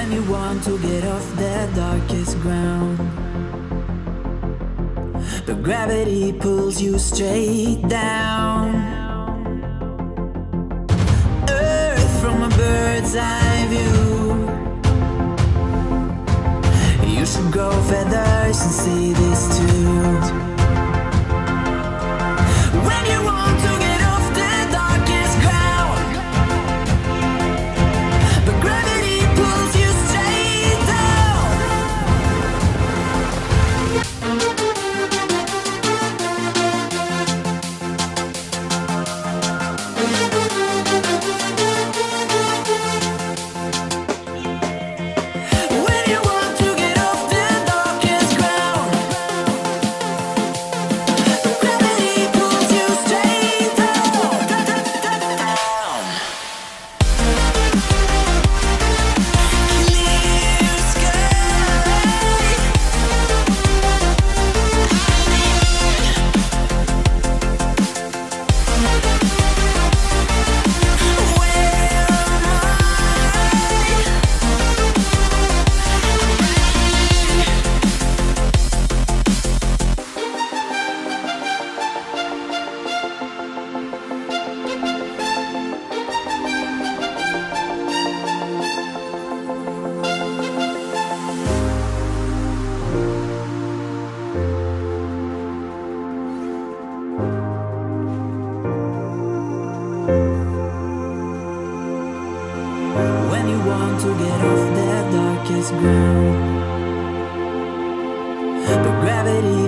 When you want to get off the darkest ground, but gravity pulls you straight down. Earth from a bird's eye view. You should grow feathers and see this too. When you want to get off the darkest ground, but gravity pulls you straight down. When you want to get off the darkest ground, but gravity pulls you straight down. Clear sky. When you want to get off the darkest ground, but gravity